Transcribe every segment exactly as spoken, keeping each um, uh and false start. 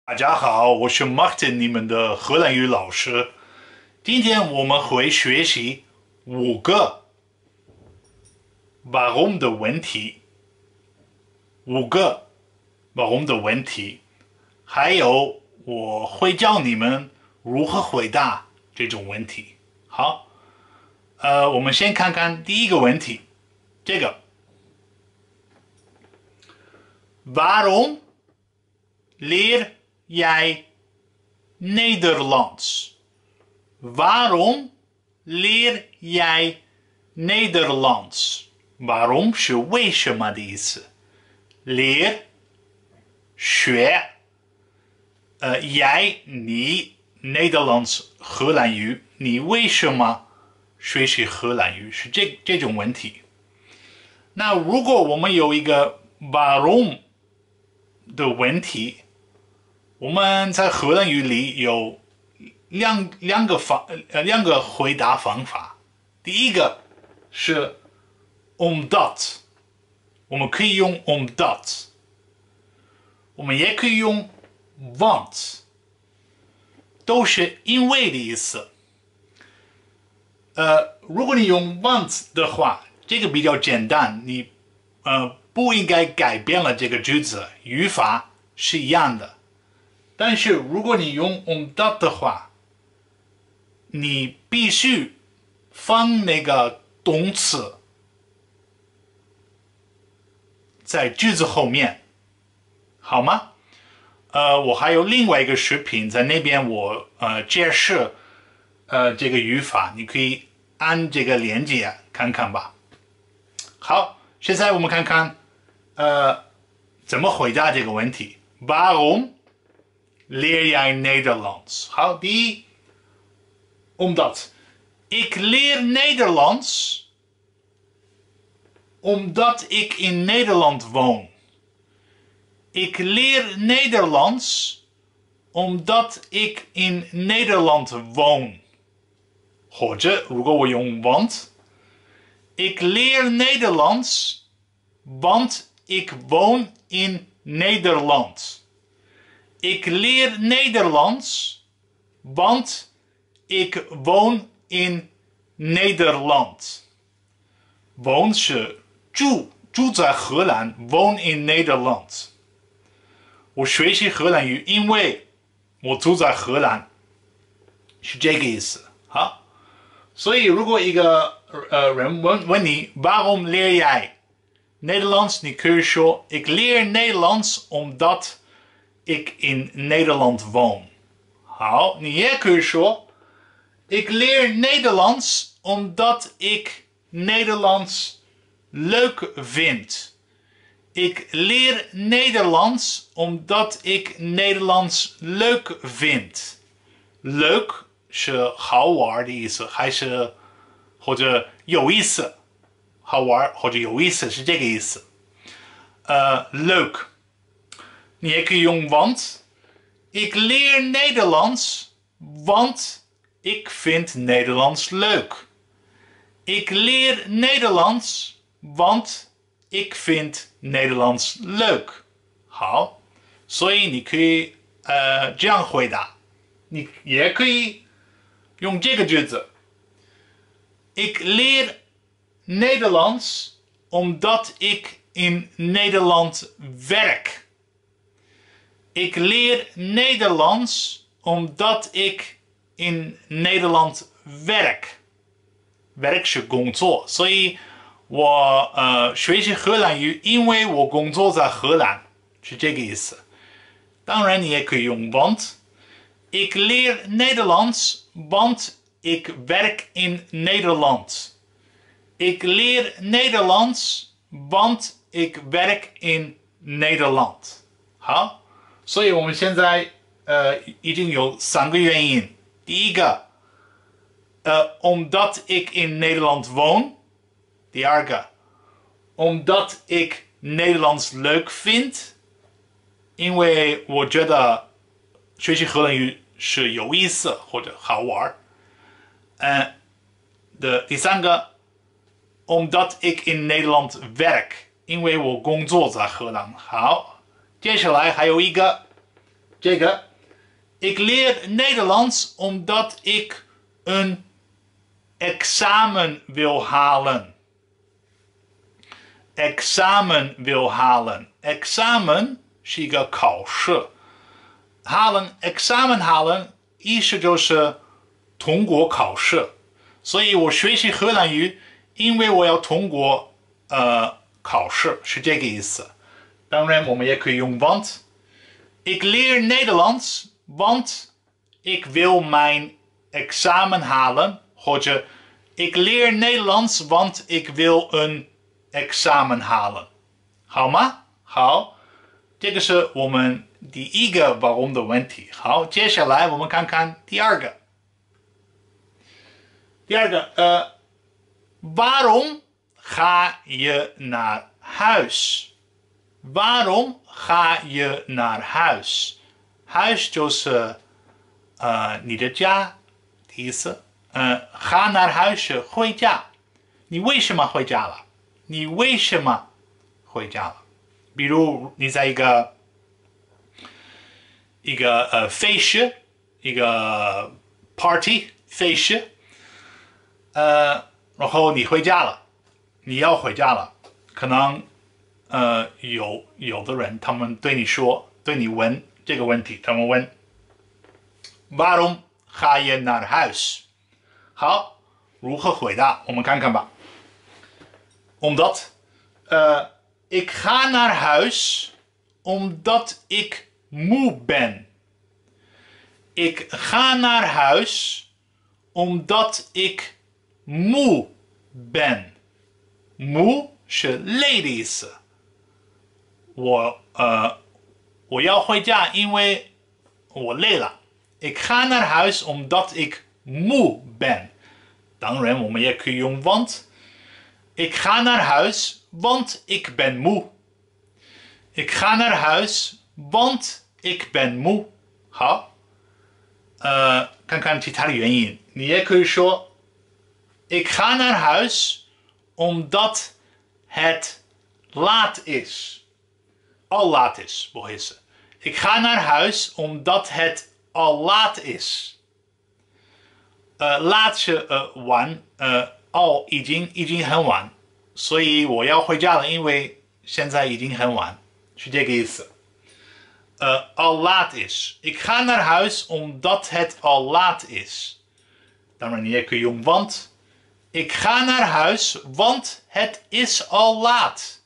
大家好，我是 Martin，你们的荷兰语老师。今天我们会学习五个 warum 的问题，五个 warum 的问题，还有我会教你们如何回答这种问题。好，呃，我们先看看第一个问题，这个 Waarom leer jij Nederlands? Waarom leer jij Nederlands? Waarom 是为什么的意思 ，leer 学，呃，jij 你 Nederlands 荷兰语，你为什么学习荷兰语？是这这种问题。那如果我们有一个 Waarom 的问题，我们在荷兰语里有两两个方呃两个回答方法。第一个是 omdat， 我们可以用 omdat， 我们也可以用 want， 都是因为的意思。呃，如果你用 want 的话，这个比较简单，你呃不应该改变了这个句子，语法是一样的。但是如果你用 omdat 的话，你必须放那个动词在句子后面，好吗？呃，我还有另外一个视频，在那边我呃解释呃这个语法，你可以按这个链接看看吧。好，现在我们看看呃怎么回答这个问题。Waarom leer jij Nederlands? 好，第一 omdat ik leer Nederlands omdat ik in Nederland woon. Ik leer Nederlands omdat ik in Nederland woon. 或者如果我用 want, ik leer Nederlands want ik woon in Nederland. Ik leer Nederlands want ik woon in Nederland. Woon 是住，住在荷兰 woon in Nederland。我学习荷兰语，因为我住在荷兰，是这个意思。好，所以如果一个呃人问问你 waarom leer jij Nederlands， 你可以说 ik leer Nederlands omdat ik in Nederland woon. 好，你也可以说 ik leer Nederlands omdat ik Nederlands leuk vind. Ik leer Nederlands omdat ik Nederlands leuk vind. Leuk 是好玩的意思，还是或者有意思？好玩或者有意思是这个意思。呃 leuk 你也可以用 want. Ik leer Nederlands, want ik vind Nederlands leuk. Ik leer Nederlands, want ik vind Nederlands leuk. 好，所以你可以呃这样回答，你也可以用这个句子。Ik leer Nederlands omdat ik in Nederland werk. Ik leer Nederlands omdat ik in Nederland werk. werk 是工作，所以我呃学习荷兰语，因为我工作在荷兰，是这个意思。当然，你也可以用 want. Ik leer Nederlands, want ik werk in Nederland. Ik leer Nederlands, want ik werk in Nederland. 好。所以我们现在呃已经有三个原因。第一个，呃，omdat ik in Nederland woon。第二个 ，omdat ik Nederlands leuk vind，因为我觉得学习荷兰语是有意思或者好玩。呃的第三个 ，omdat ik in Nederland werk，因为我工作在荷兰。好，接下来还有一个。 这个 ik leer Nederlands omdat ik een examen wil halen. Examen wil halen. Examen 是一个考试。halen examen halen 意思就是通过考试。所以我学习荷兰语，因为我要通过呃考试，是这个意思。当然，我们也可以用 want. Ik leer Nederlands, want ik wil mijn examen halen. 或者 ik leer Nederlands, want ik wil een examen halen. 好吗？好，这个是我们第一个 waarom 的问题。好，接下来我们看看第二个。第二个，呃 waarom ga je naar huis? Waarom ga je naar huis? Huis 就是呃你的家的意思。呃 ga naar huis 回家。你为什么回家了？你为什么回家了？比如你在一个一个呃 feestje， 一个 party feestje， 呃，然后你回家了，你要回家了，可能呃有有的人他们对你说，对你问这个问题，他们问 waarom ga je naar huis？ 好，如何回答？我们看看吧。Omdat uh, ik ga naar huis omdat ik moe ben. Ik ga naar huis omdat ik moe ben. Moe 是累的意思。我呃我要回家，因为我累了。Ik ga naar huis omdat ik moe ben. 当然，我们也可以用 want. Ik ga naar huis, want ik ben moe. Ik ga naar huis, want ik ben moe. 好，呃，看看其他的原因。你也可以说 Ik ga naar huis omdat het laat is. Al laat is, 不好意思。Ik ga naar huis omdat het al laat is. 呃，laat 是呃晚，呃。哦，已经已经很晚，所以我要回家了，因为现在已经很晚，是这个意思。呃 al laat is. Ik ga naar huis omdat het al laat is. 当然你也可以用 want. Ik ga naar huis want het is al laat.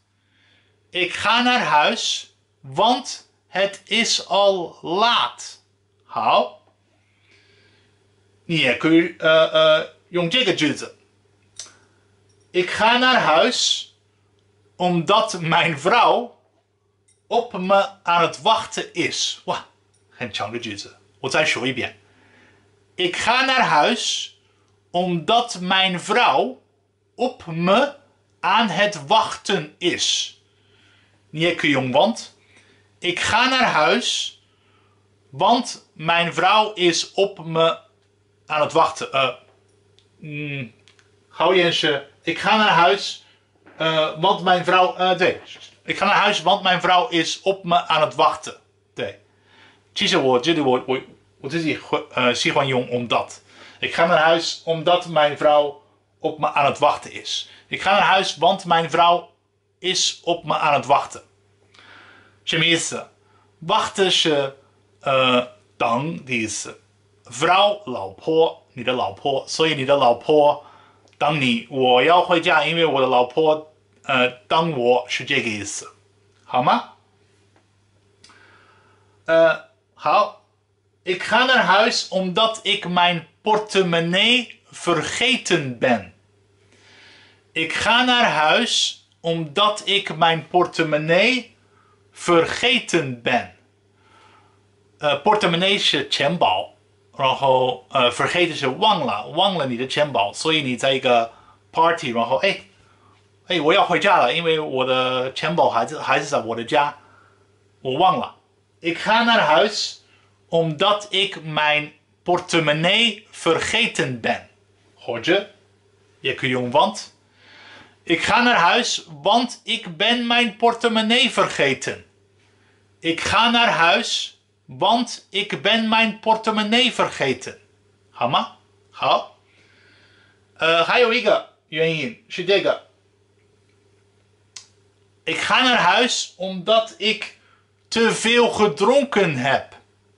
Ik ga naar huis want het is al laat. 好，你也可以呃呃用这个句子。Ik ga naar huis omdat mijn vrouw op me aan het wachten is. 哇，很长的句子，我再说一遍。Ik ga naar huis omdat mijn vrouw op me aan het wachten is. 你也可以用 want. Ik ga naar huis want mijn vrouw is op me aan het wachten. Uh, mm, 好严是 Ik ga naar huis, uh, want mijn vrouw... Uh, 对 Ik ga naar huis, want mijn vrouw is op me aan het wachten. 对其实我觉得我我我自己会呃喜欢用 omdat. Ik ga naar huis omdat mijn vrouw op me aan het wachten is. Ik ga naar huis, want mijn vrouw is op me aan het wachten. 什么意思？ wachten 是呃等的意思。vrouw 老婆，你的老婆，所以你的老婆等你，我要回家，因为我的老婆呃等我，是这个意思，好吗？呃，好。Ik ga naar huis omdat ik mijn portemonnee vergeten ben. Ik ga naar huis omdat ik mijn portemonnee vergeten ben. Uh, portemonnee 是钱包，然后呃 vergeten 是忘了，忘了你的钱包，所以你在一个 party， 然后哎哎我要回家了，因为我的钱包还是还是在我的家，我忘了。Ik ga naar huis omdat ik mijn portemonnee vergeten ben. 或者也可以用 want. Ik ga naar huis, want ik ben mijn portemonnee vergeten. Ik ga naar huis, want ik ben mijn portemonnee vergeten. 好吗？好。呃，还有一个原因是这个。Ik ga naar huis omdat ik te veel gedronken heb.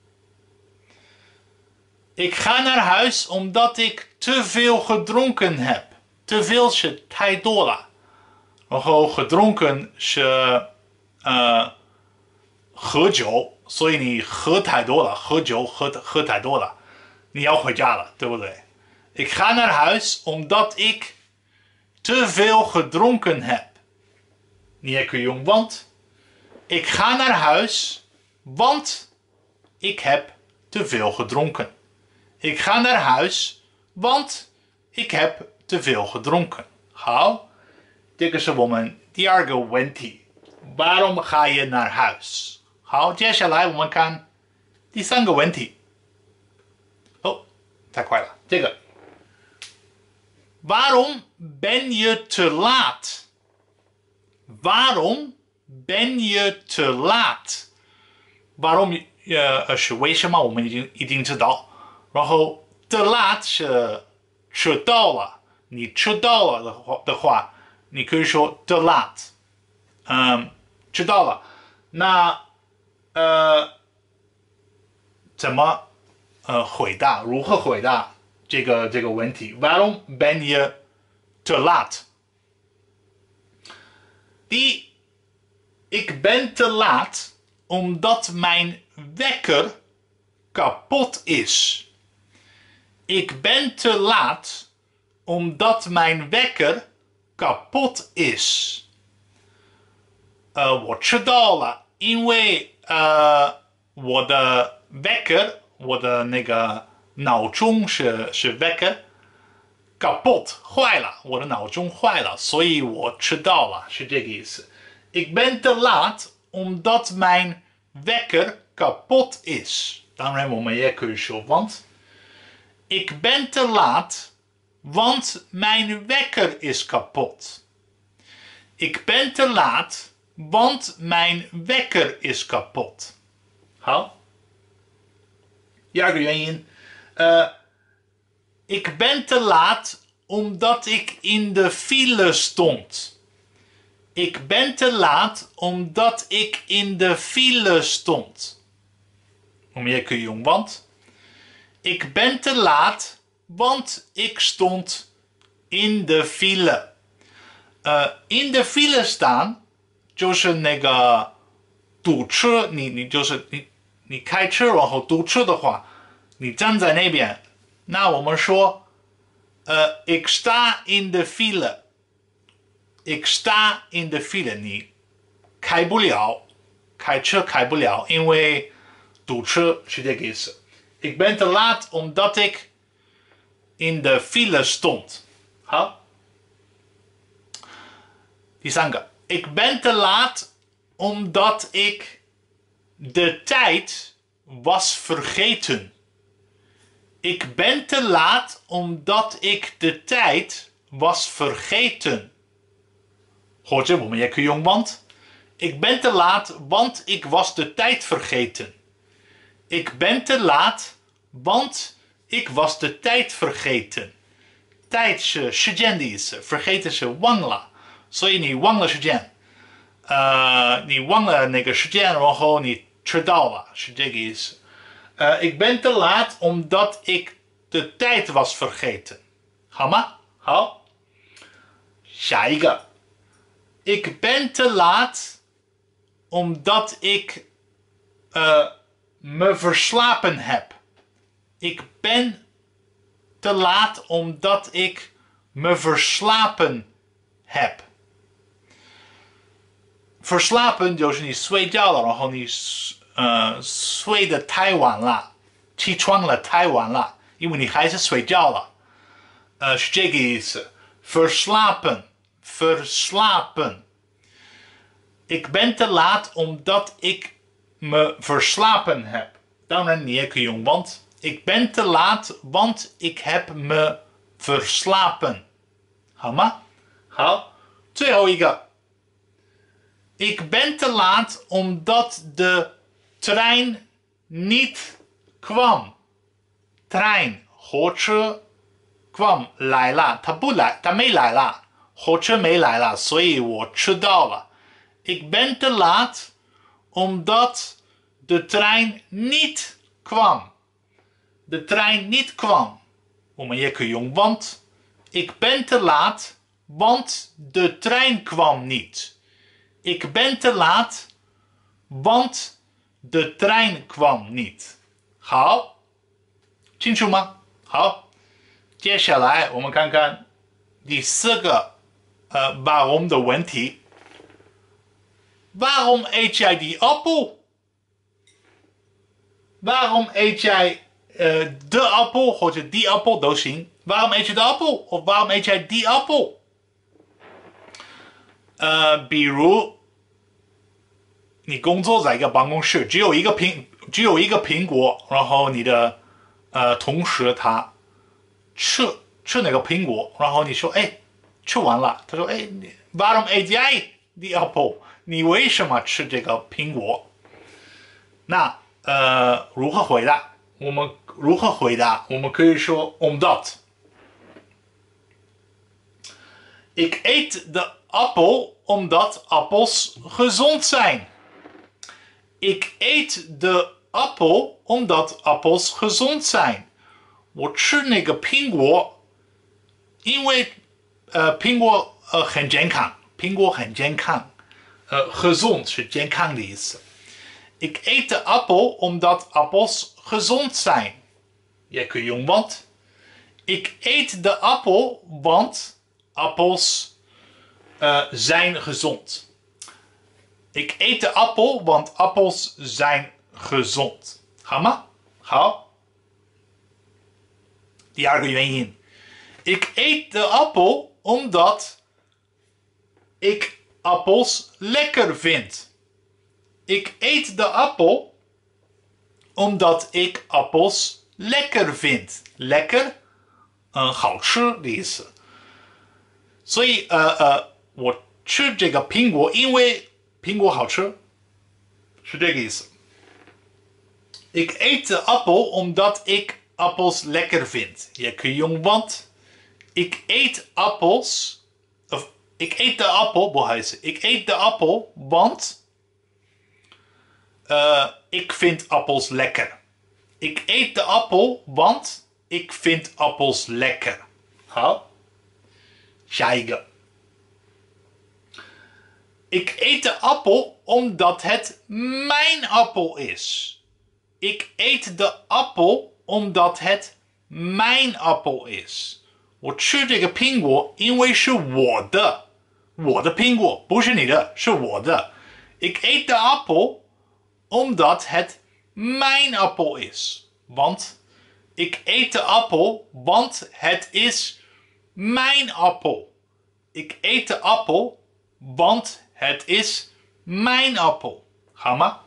Ik ga naar huis omdat ik te veel gedronken heb. Te veel 是太多了，然后 gedronken 是呃喝酒，所以你喝太多了，喝酒喝喝太多了，你要回家了，对不对？ Ik ga naar huis omdat ik te veel gedronken heb. 你也可以用 want. Ik ga naar huis want ik heb te veel gedronken. Ik ga naar huis want ik heb te veel gedronken. 好，这个是我们第二个问题。waarom ga je naar huis？ 好，接下来我们看第三个问题。哦，太快了，这个。Waarom ben je te laat? Waarom ben je te laat? Waarom 呃是为什么？我们已经已经知道。然后 te laat 是迟到了，你迟到了的话的话，你可以说 te laat。嗯，知道了。那呃怎么呃回答？如何回答？这个这个问题 waarom ben je te laat? 第一 ik ben te laat omdat mijn wekker kapot is. Ik ben te laat omdat mijn wekker kapot is. 呃，我迟到了，因为呃我的 wekker 我的那个闹钟是是 wekker kapot 坏了，我的闹钟坏了，所以我迟到了，是这个意思。Ik ben te laat omdat mijn wekker kapot is. 当然我们也可以说 want. Ik ben te laat want mijn wekker is kapot. Ik ben te laat want mijn wekker is kapot. 好，第二个原因。Uh, ik ben te laat omdat ik in de file stond. Ik ben te laat omdat ik in de file stond. 我们也可以用 want. Ik ben te laat want ik stond in de file. Uh, in de file staan 就是那个堵车，你你就是你你开车然后堵车的话。你站在那边，那我们说，呃 ik sta in de file. Ik sta in de file. 你开不了，开车开不了，因为堵车是这个意思。Ik ben te laat omdat ik in de file stond. 好，第三个 ik ben te laat omdat ik de tijd was vergeten. Ik ben te laat omdat ik de tijd was vergeten. 或者我们也可以用 want. Ik ben te laat want ik was de tijd vergeten. Ik ben te laat want ik was de tijd vergeten. tijd是时间的意思， vergeten 是忘了，所以你忘了时间，呃，你忘了那个时间，然后你迟到了，是这个意思。Uh, ik ben te laat omdat ik de tijd was vergeten. 好吗？好。下一个。Ik ben te laat omdat ik uh, me verslapen heb. Ik ben te laat omdat ik me verslapen heb. Verslapen 就是你睡觉了，然后你呃，睡得太晚了，起床了太晚了，因为你还是睡觉了，呃，是这个意思。Verslapen, verslapen. Ik ben te laat omdat ik me verslapen heb. 当然你也可以用 want. Ik ben te laat want ik heb me verslapen. 好吗？好，最后一个。Ik ben te laat omdat de trein niet kwam. Trein, 火车 kwam 来了，他不来，他没来了，火车没来了，所以我迟到了。Ik ben te laat omdat de trein niet kwam. De trein niet kwam. 我们也可以用 want. Ik ben te laat, want de trein kwam niet. Ik ben te laat, want de trein kwam niet. 好，清楚吗？好，接下来我们看看第四个呃 waarom 的问题。Waarom eet jij die appel? Waarom eet jij uh, de appel, 或者 die appel 都行。Waarom eet je de appel? Of waarom eet jij die appel? Uh, 比如你工作在一个办公室，只有一个苹只有一个苹果，然后你的呃同事他吃吃那个苹果，然后你说哎吃完了，他说哎 waarom eet jij die appel? 你为什么吃这个苹果？那呃如何回答？我们如何回答？我们可以说 omdat. Ik eet de appel omdat appels gezond zijn. Ik eet de appel omdat appels gezond zijn. 我吃那个苹果，因为呃苹果呃很健康，苹果很健康，呃 gezond 是健康的意思。Ik eet de appel omdat appels gezond zijn. 也可以用 want. Ik eet de appel want appels uh, zijn gezond. Ik eet de appel want appels zijn gezond. 好吗？好。第二个原因。Ik eet de appel omdat ik appels lekker vind. Ik eet de appel omdat ik appels lekker vind. Lekker, 嗯，好吃的意思。所以，呃呃，我吃这个苹果，因为苹果好吃，是这个意思。Ik eet de appel omdat ik appels lekker vind. 也可以用 want. Ik eet appels, of ik eet de appel, 不好意思， ik eet de appel want uh, ik vind appels lekker. Ik eet de appel want ik vind appels lekker. 好，下一个。Ik eet de appel omdat het mijn appel is. Ik eet de appel omdat het mijn appel is. 我吃这个苹果，因为是我的，我的苹果，不是你的，是我的。Ik eet de appel omdat het mijn appel is. Want ik eet de appel, want het is mijn appel. Ik eet de appel, want het is mijn appel. 好吗？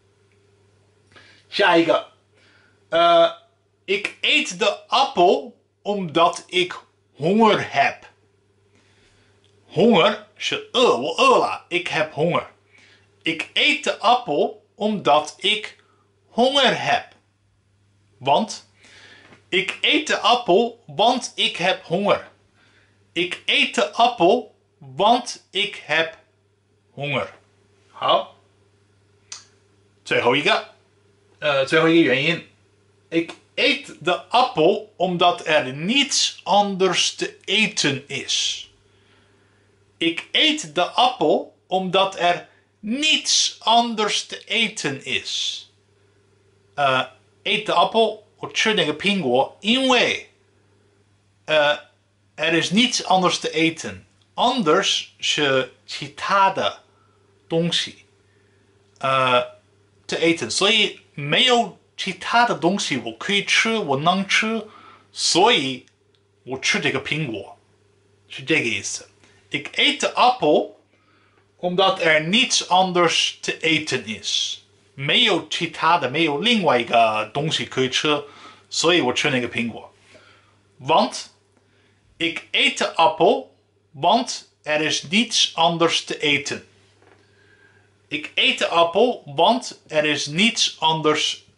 下一个，呃 ik eet de appel omdat ik honger heb. Honger 是饿，我饿了， ik heb honger. Ik eet de appel omdat ik honger heb. Want ik eet de appel want ik heb honger. Ik eet de appel want ik heb honger. 好，最后一个，呃，最后一个原因。Ik eet de appel omdat er niets anders te eten is. Ik eet de appel omdat er niets anders te eten is. Uh, eet de appel, 我吃那个苹果，因为 uh, er is niets anders te eten. Anders 是其他的东西 uh, te eten. 所以没有其他的东西我可以吃，我能吃，所以我吃这个苹果，是这个意思。Ik eet de appel omdat er niets anders te eten is. 没有其他的，没有另外一个东西可以吃，所以我吃那个苹果。Want ik eet de appel, want er is niets anders te eten. Ik eet de appel, want er is niets anders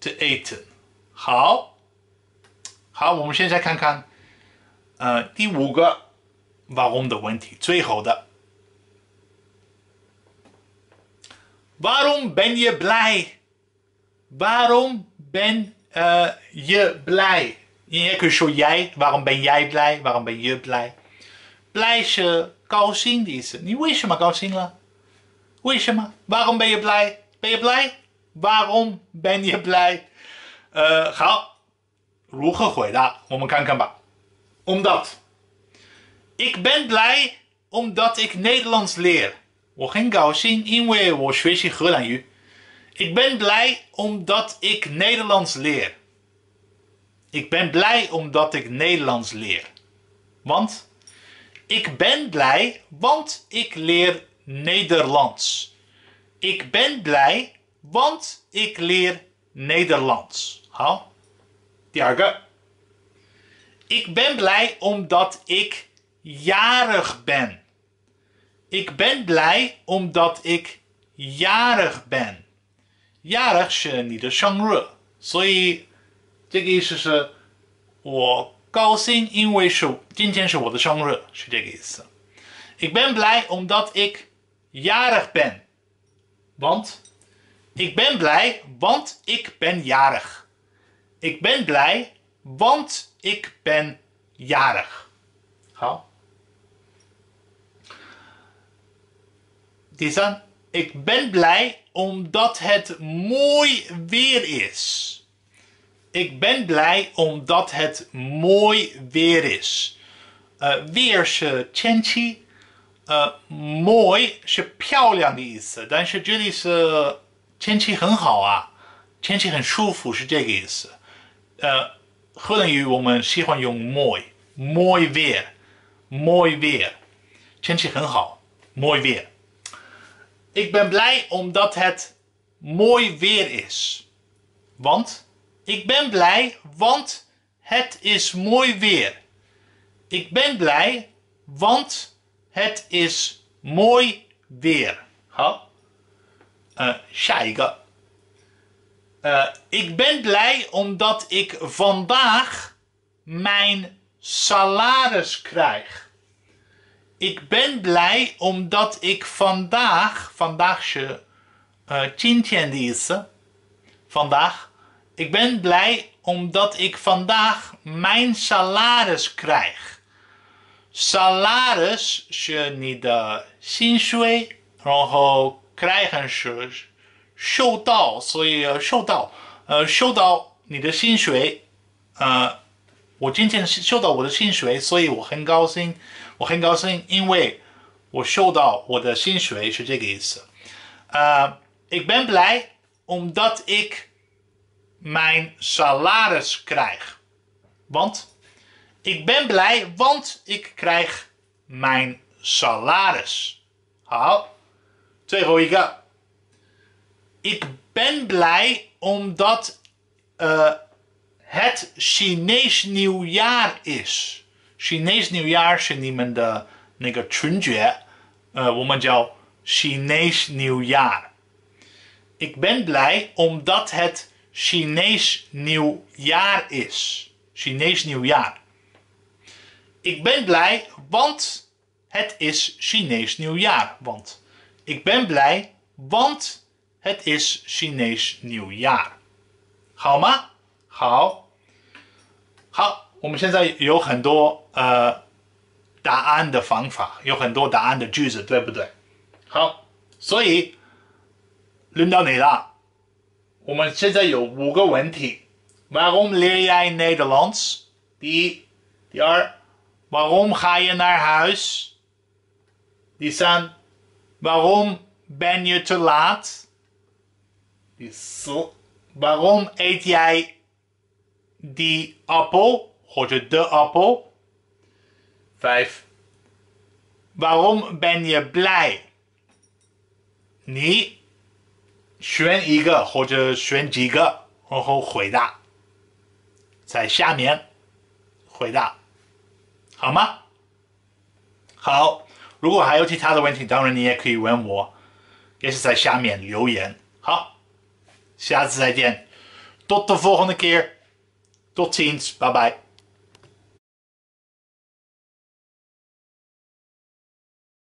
to eten。好，好，我们现在看看，呃，第五个 waarom 的问题，最后的。Waarom ben je blij? Waarom ben uh, je blij? 你也可以说 jij, waarom ben jij blij? Waarom ben je blij? blij 是高兴的意思。你为什么高兴了？为什么 ？Waarom ben je blij? Ben je blij? Waarom ben je blij? 呃，好，如何回答？我们看看吧。Omdat. Ik ben blij omdat ik Nederlands leer. 我很高兴，因为我学习荷兰语。Ik ben blij omdat ik Nederlands leer. Ik ben blij omdat ik Nederlands leer. Want ik ben blij want ik leer Nederlands. Ik ben blij want ik leer Nederlands. 好，第二个。Ik ben blij omdat ik jarig ben. Ik ben blij omdat ik jarig ben. jarig 是你的生日，所以这个意思是我高兴，因为是今天是我的生日，是这个意思。Ik ben blij omdat ik jarig ben. Want ik ben blij want ik ben jarig. Ik ben blij want ik ben jarig. 好。第三， ik ben blij omdat het mooi weer is. Ik ben blij omdat het mooi weer is. Uh, weer 是天气，呃，mooi 是漂亮的意思，但是这里是天气很好啊，天气很舒服是这个意思。呃，荷兰语我们喜欢用 mooi，mooi weer，mooi weer， 天气很好 ，mooi weer。Ik ben blij omdat het mooi weer is. Want ik ben blij want het is mooi weer. Ik ben blij want het is mooi weer. 好，呃，下一个。Uh, ik ben blij omdat ik vandaag mijn salaris krijg. Ik ben blij omdat ik vandaag, vandaag 是呃今天的意思 vandaag. Ik ben blij omdat ik vandaag mijn salaris krijg. Salaris 是你的薪水，然后 krijgen 是收到，所以收到，呃，收到你的薪水，呃，我今天收到我的薪水，所以我很高兴，我很高兴，因为我收到我的薪水是这个意思。Uh, ik ben blij omdat ik mijn salaris krijg. Want ik ben blij want ik krijg mijn salaris. 好，最后一个。Ik ben blij omdat uh, het Chinees nieuwjaar is. Chinees nieuwjaar 是你们的那个春节，呃，我们叫 Chinees nieuwjaar. Ik ben blij omdat het Chinees nieuwjaar is. Chinees nieuwjaar. Ik ben blij want het is Chinees nieuwjaar. Want ik ben blij want het is Chinees nieuwjaar. 好吗？好，好，我们现在有很多呃答案的方法，有很多答案的句子，对不对？好，所以轮到你了。我们现在有五个问题。Waarom leer jij Nederlands? 第一，第二 ，Waarom ga je naar huis? 第三 ，Waarom ben je te laat? 第四 ，Waarom eet jij die appel 或者 de appel? vijf. Waarom ben je blij? 你选一个或者选几个，然后回答，在下面回答，好吗？好，如果还有其他的问题，当然你也可以问我，也是在下面留言。好，下次再见。 Tot de volgende keer. Tot ziens. Bye bye.